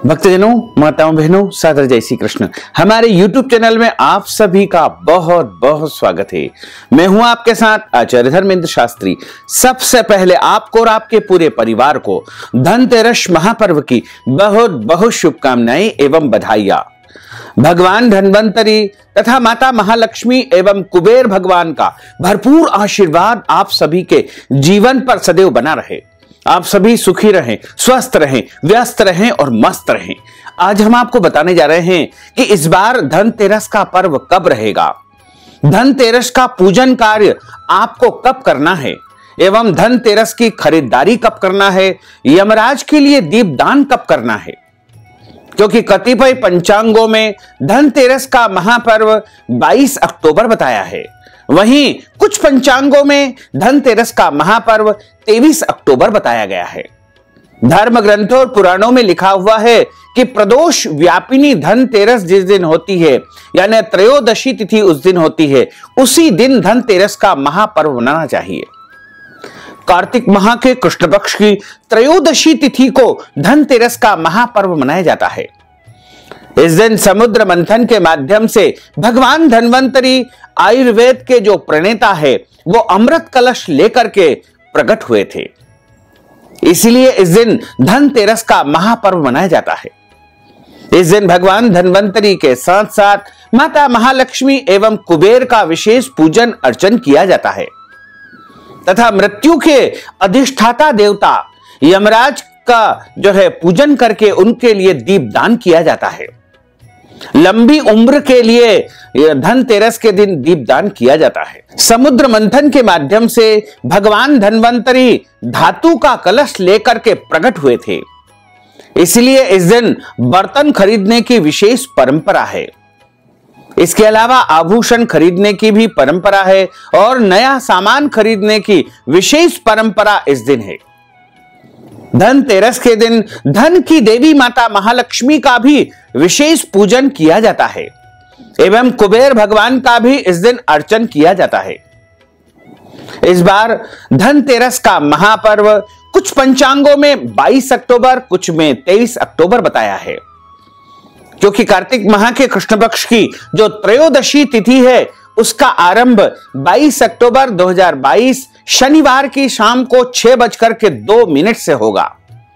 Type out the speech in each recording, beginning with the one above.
भक्तजनों, माताओं, बहनों, सादर जय श्री कृष्ण। हमारे YouTube चैनल में आप सभी का बहुत बहुत स्वागत है। मैं हूं आपके साथ आचार्य धर्मेंद्र शास्त्री। सबसे पहले आपको और आपके पूरे परिवार को धनतेरस महापर्व की बहुत बहुत शुभकामनाएं एवं बधाइयां। भगवान धन्वंतरी तथा माता महालक्ष्मी एवं कुबेर भगवान का भरपूर आशीर्वाद आप सभी के जीवन पर सदैव बना रहे। आप सभी सुखी रहें, स्वस्थ रहें, व्यस्त रहें और मस्त रहें। आज हम आपको बताने जा रहे हैं कि इस बार धनतेरस का पर्व कब रहेगा, धनतेरस का पूजन कार्य आपको कब करना है एवं धनतेरस की खरीदारी कब करना है, यमराज के लिए दीपदान कब करना है। क्योंकि कतिपय पंचांगों में धनतेरस का महापर्व 22 अक्टूबर बताया है, वहीं कुछ पंचांगों में धनतेरस का महापर्व 23 अक्टूबर बताया गया है। धर्म ग्रंथों और पुराणों में लिखा हुआ है कि प्रदोष व्यापिनी धनतेरस जिस दिन होती है, यानी त्रयोदशी तिथि उस दिन होती है, उसी दिन धनतेरस का महापर्व मनाना चाहिए। कार्तिक माह के कृष्ण पक्ष की त्रयोदशी तिथि को धनतेरस का महापर्व मनाया जाता है। इस दिन समुद्र मंथन के माध्यम से भगवान धन्वंतरी आयुर्वेद के जो प्रणेता है वो अमृत कलश लेकर के प्रकट हुए थे। इसलिए इस दिन धनतेरस का महापर्व मनाया जाता है। इस दिन भगवान धन्वंतरी के साथ साथ माता महालक्ष्मी एवं कुबेर का विशेष पूजन अर्चन किया जाता है तथा मृत्यु के अधिष्ठाता देवता यमराज का जो है पूजन करके उनके लिए दीपदान किया जाता है। लंबी उम्र के लिए धनतेरस के दिन दीपदान किया जाता है। समुद्र मंथन के माध्यम से भगवान धन्वंतरी धातु का कलश लेकर के प्रकट हुए थे। इसलिए इस दिन बर्तन खरीदने की विशेष परंपरा है। इसके अलावा आभूषण खरीदने की भी परंपरा है और नया सामान खरीदने की विशेष परंपरा इस दिन है। धनतेरस के दिन धन की देवी माता महालक्ष्मी का भी विशेष पूजन किया जाता है एवं कुबेर भगवान का भी इस दिन अर्चन किया जाता है। इस बार धनतेरस का महापर्व कुछ पंचांगों में 22 अक्टूबर, कुछ में 23 अक्टूबर बताया है। क्योंकि कार्तिक माह के कृष्ण पक्ष की जो त्रयोदशी तिथि है उसका आरंभ 22 अक्टूबर 2022 शनिवार की शाम को 6:02 से होगा,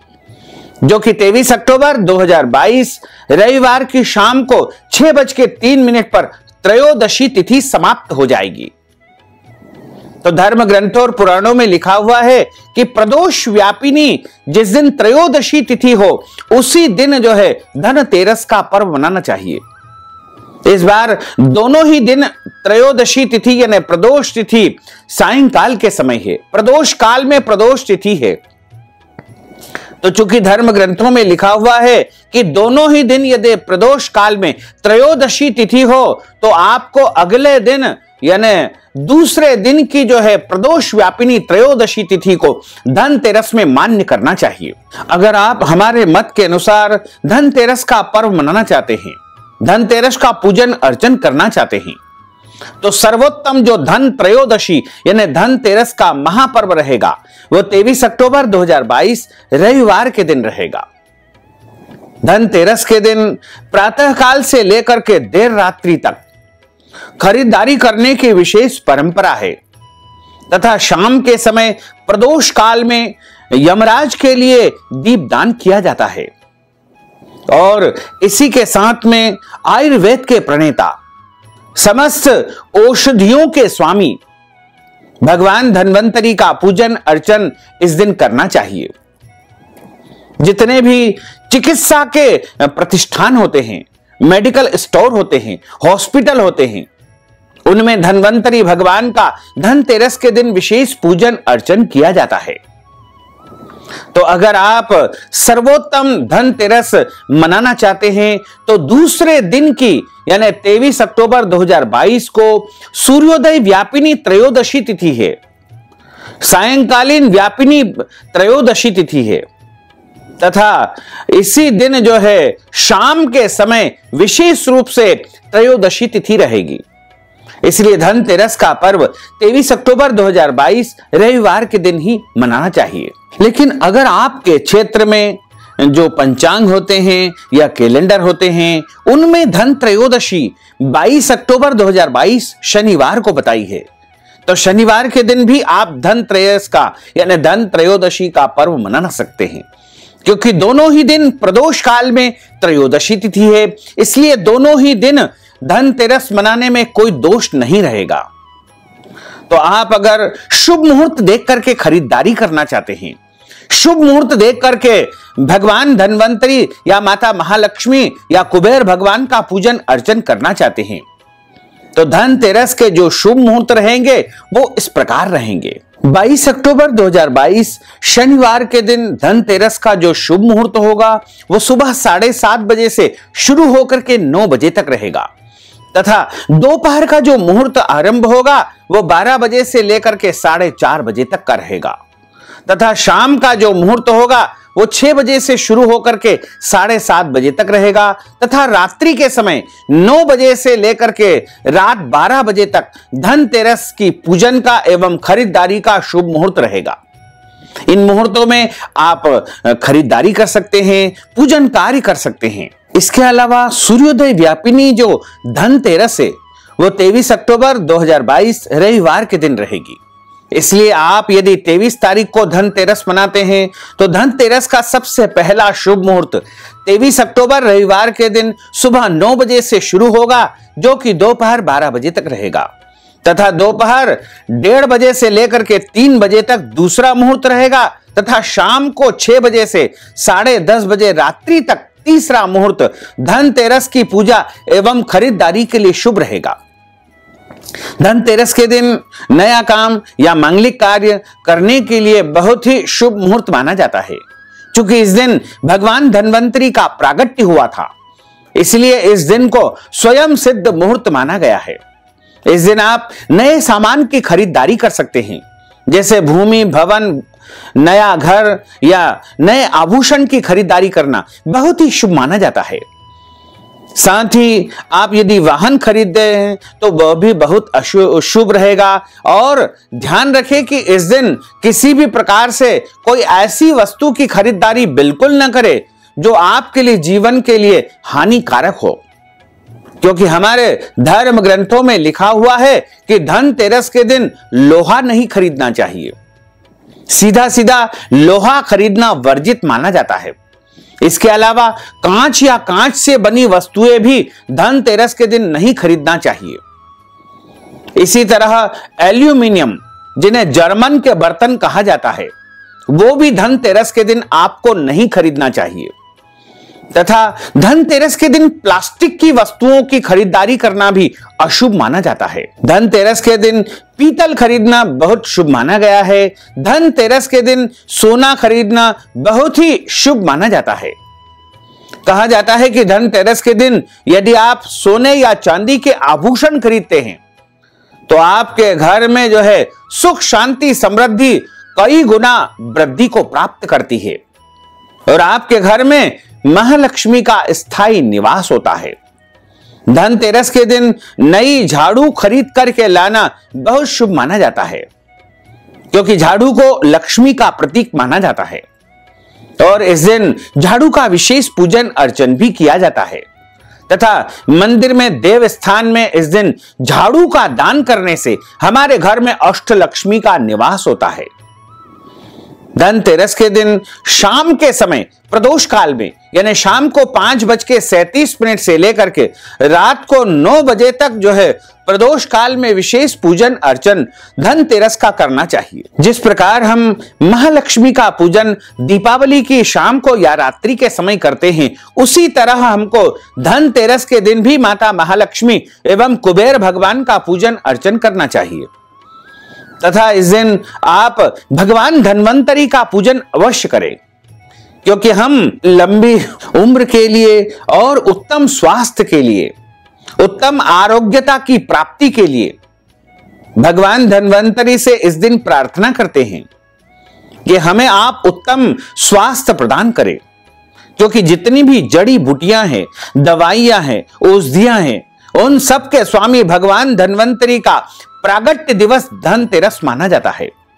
जो कि 23 अक्टूबर 2022 रविवार की शाम को 6:03 पर त्रयोदशी तिथि समाप्त हो जाएगी। तो धर्म ग्रंथों और पुराणों में लिखा हुआ है कि प्रदोष व्यापिनी जिस दिन त्रयोदशी तिथि हो उसी दिन जो है धनतेरस का पर्व मनाना चाहिए। इस बार दोनों ही दिन त्रयोदशी तिथि यानी प्रदोष तिथि सायंकाल के समय है। प्रदोष काल में प्रदोष तिथि है। तो चूंकि धर्म ग्रंथों में लिखा हुआ है कि दोनों ही दिन यदि प्रदोष काल में त्रयोदशी तिथि हो तो आपको अगले दिन यानी दूसरे दिन की जो है प्रदोष व्यापिनी त्रयोदशी तिथि को धनतेरस में मान्य करना चाहिए। अगर आप हमारे मत के अनुसार धनतेरस का पर्व मनाना चाहते हैं, धनतेरस का पूजन अर्चन करना चाहते हैं, तो सर्वोत्तम जो धन त्रयोदशी यानी धनतेरस का महापर्व रहेगा वो 23 अक्टूबर 2022 रविवार के दिन रहेगा। धनतेरस के दिन प्रातः काल से लेकर के देर रात्रि तक खरीदारी करने की विशेष परंपरा है तथा शाम के समय प्रदोष काल में यमराज के लिए दीपदान किया जाता है। और इसी के साथ में आयुर्वेद के प्रणेता, समस्त औषधियों के स्वामी भगवान धन्वंतरी का पूजन अर्चन इस दिन करना चाहिए। जितने भी चिकित्सा के प्रतिष्ठान होते हैं, मेडिकल स्टोर होते हैं, हॉस्पिटल होते हैं, उनमें धन्वंतरी भगवान का धनतेरस के दिन विशेष पूजन अर्चन किया जाता है। तो अगर आप सर्वोत्तम धनतेरस मनाना चाहते हैं तो दूसरे दिन की यानी 23 अक्टूबर 2022 को सूर्योदय व्यापिनी त्रयोदशी तिथि है, सायंकालीन व्यापिनी त्रयोदशी तिथि है तथा इसी दिन जो है शाम के समय विशेष रूप से त्रयोदशी तिथि रहेगी। इसलिए धनतेरस का पर्व 23 अक्टूबर 2022 रविवार के दिन ही मनाना चाहिए। लेकिन अगर आपके क्षेत्र में जो पंचांग होते हैं या कैलेंडर होते हैं, उनमें धन त्रयोदशी 22 अक्टूबर 2022 शनिवार को बताई है। तो शनिवार के दिन भी आप धन त्रयोदश का यानी धन त्रयोदशी का पर्व मना सकते हैं, क्योंकि दोनों ही दिन प्रदोष काल में त्रयोदशी तिथि है, इसलिए दोनों ही दिन धनतेरस मनाने में कोई दोष नहीं रहेगा। तो आप अगर शुभ मुहूर्त देख करके खरीदारी करना चाहते हैं, शुभ मुहूर्त देख करके भगवान धन्वंतरी या माता महालक्ष्मी या कुबेर भगवान का पूजन अर्चन करना चाहते हैं, तो धनतेरस के जो शुभ मुहूर्त रहेंगे वो इस प्रकार रहेंगे। 22 अक्टूबर 2022 शनिवार के दिन धनतेरस का जो शुभ मुहूर्त होगा वो सुबह 7:30 बजे से शुरू होकर के 9 बजे तक रहेगा, तथा दोपहर का जो मुहूर्त आरंभ होगा वो 12 बजे से लेकर के 4:30 बजे तक का रहेगा, तथा शाम का जो मुहूर्त होगा वो 6 बजे से शुरू होकर के 7:30 बजे तक रहेगा, तथा रात्रि के समय 9 बजे से लेकर के रात 12 बजे तक धनतेरस की पूजन का एवं खरीदारी का शुभ मुहूर्त रहेगा। इन मुहूर्तों में आप खरीदारी कर सकते हैं, पूजन कार्य कर सकते हैं। इसके अलावा सूर्योदय व्यापिनी जो धनतेरस है वो 23 अक्टूबर 2022 रविवार के दिन रहेगी। इसलिए आप यदि 23 तारीख को धनतेरस मनाते हैं तो धनतेरस का सबसे पहला शुभ मुहूर्त 23 अक्टूबर रविवार के दिन सुबह 9 बजे से शुरू होगा, जो कि दोपहर 12 बजे तक रहेगा, तथा दोपहर 1:30 बजे से लेकर के 3 बजे तक दूसरा मुहूर्त रहेगा, तथा शाम को 6 बजे से 10:30 बजे रात्रि तक तीसरा मुहूर्त धनतेरस की पूजा एवं खरीदारी के लिए शुभ रहेगा। धनतेरस के दिन नया काम या मांगलिक कार्य करने के लिए बहुत ही शुभ मुहूर्त माना जाता है, क्योंकि इस दिन भगवान धन्वंतरी का प्रागट्य हुआ था, इसलिए इस दिन को स्वयं सिद्ध मुहूर्त माना गया है। इस दिन आप नए सामान की खरीदारी कर सकते हैं, जैसे भूमि, भवन, नया घर या नए आभूषण की खरीदारी करना बहुत ही शुभ माना जाता है। साथ ही आप यदि वाहन खरीदते हैं तो वह भी बहुत शुभ रहेगा, और ध्यान रखें कि इस दिन किसी भी प्रकार से कोई ऐसी वस्तु की खरीदारी बिल्कुल न करें जो आपके लिए जीवन के लिए हानिकारक हो, क्योंकि हमारे धर्म ग्रंथों में लिखा हुआ है कि धनतेरस के दिन लोहा नहीं खरीदना चाहिए। सीधा सीधा लोहा खरीदना वर्जित माना जाता है। इसके अलावा कांच या कांच से बनी वस्तुएं भी धनतेरस के दिन नहीं खरीदना चाहिए। इसी तरह एल्यूमिनियम, जिन्हें जर्मन के बर्तन कहा जाता है, वो भी धनतेरस के दिन आपको नहीं खरीदना चाहिए, तथा धनतेरस के दिन प्लास्टिक की वस्तुओं की खरीदारी करना भी अशुभ माना जाता है। धनतेरस के दिन पीतल खरीदना बहुत शुभ माना गया है। धनतेरस के दिन सोना खरीदना बहुत ही शुभ माना जाता है। कहा जाता है कि धनतेरस के दिन यदि आप सोने या चांदी के आभूषण खरीदते हैं तो आपके घर में जो है सुख, शांति, समृद्धि कई गुना वृद्धि को प्राप्त करती है, और आपके घर में महालक्ष्मी का स्थायी निवास होता है। धनतेरस के दिन नई झाड़ू खरीद करके लाना बहुत शुभ माना जाता है, क्योंकि झाड़ू को लक्ष्मी का प्रतीक माना जाता है, और इस दिन झाड़ू का विशेष पूजन अर्चन भी किया जाता है, तथा मंदिर में देव स्थान में इस दिन झाड़ू का दान करने से हमारे घर में अष्टलक्ष्मी का निवास होता है। धनतेरस के दिन शाम के समय प्रदोष काल में यानी शाम को 5:37 से लेकर के रात को 9 बजे तक जो है प्रदोष काल में विशेष पूजन अर्चन धनतेरस का करना चाहिए। जिस प्रकार हम महालक्ष्मी का पूजन दीपावली की शाम को या रात्रि के समय करते हैं, उसी तरह हमको धनतेरस के दिन भी माता महालक्ष्मी एवं कुबेर भगवान का पूजन अर्चन करना चाहिए, तथा इस दिन आप भगवान धन्वंतरी का पूजन अवश्य करें, क्योंकि हम लंबी उम्र के लिए और उत्तम स्वास्थ्य के लिए, उत्तम आरोग्यता की प्राप्ति के लिए भगवान धन्वंतरी से इस दिन प्रार्थना करते हैं कि हमें आप उत्तम स्वास्थ्य प्रदान करें, क्योंकि जितनी भी जड़ी बूटियां हैं, दवाइयां हैं, औषधियां हैं, उन सब के स्वामी भगवान धन्वंतरी का प्रागट्य दिवस धनतेरस माना जाता है।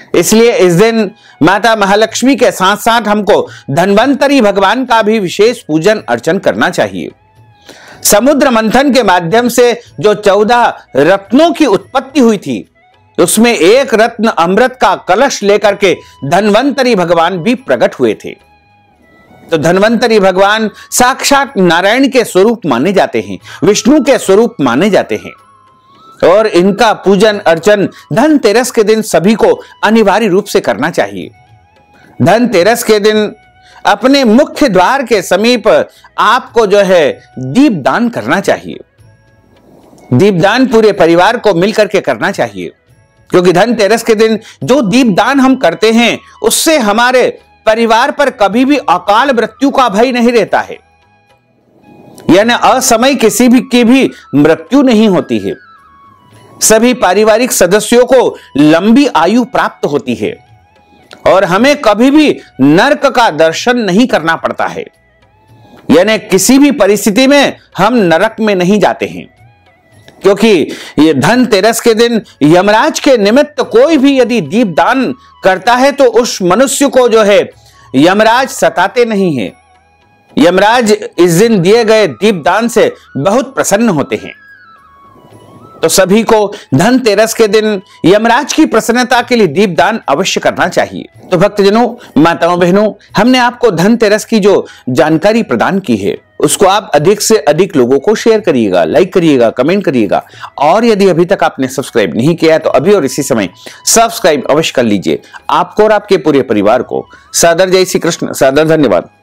इसलिए इस दिन माता महालक्ष्मी के साथ साथ हमको धन्वंतरी भगवान का भी विशेष पूजन अर्चन करना चाहिए। समुद्र मंथन के माध्यम से जो 14 रत्नों की उत्पत्ति हुई थी, उसमें एक रत्न अमृत का कलश लेकर के धन्वंतरी भगवान भी प्रकट हुए थे। तो धन्वंतरी भगवान साक्षात नारायण के स्वरूप माने जाते हैं, विष्णु के स्वरूप माने जाते हैं, और इनका पूजन अर्चन धनतेरस के दिन सभी को अनिवार्य रूप से करना चाहिए। धनतेरस के दिन अपने मुख्य द्वार के समीप आपको जो है दीपदान करना चाहिए। दीपदान पूरे परिवार को मिलकर के करना चाहिए, क्योंकि धनतेरस के दिन जो दीपदान हम करते हैं उससे हमारे परिवार पर कभी भी अकाल मृत्यु का भय नहीं रहता है, यानी असमय किसी भी की भी मृत्यु नहीं होती है। सभी पारिवारिक सदस्यों को लंबी आयु प्राप्त होती है और हमें कभी भी नरक का दर्शन नहीं करना पड़ता है, यानी किसी भी परिस्थिति में हम नरक में नहीं जाते हैं। क्योंकि ये धनतेरस के दिन यमराज के निमित्त कोई भी यदि दीपदान करता है तो उस मनुष्य को जो है यमराज सताते नहीं है। यमराज इस दिन दिए गए दीपदान से बहुत प्रसन्न होते हैं। तो सभी को धनतेरस के दिन यमराज की प्रसन्नता के लिए दीपदान अवश्य करना चाहिए। तो भक्तजनों, माताओं, बहनों, हमने आपको धनतेरस की जो जानकारी प्रदान की है उसको आप अधिक से अधिक लोगों को शेयर करिएगा, लाइक करिएगा, कमेंट करिएगा, और यदि अभी तक आपने सब्सक्राइब नहीं किया है तो अभी और इसी समय सब्सक्राइब अवश्य कर लीजिए। आपको और आपके पूरे परिवार को सादर जय श्री कृष्ण, सादर धन्यवाद।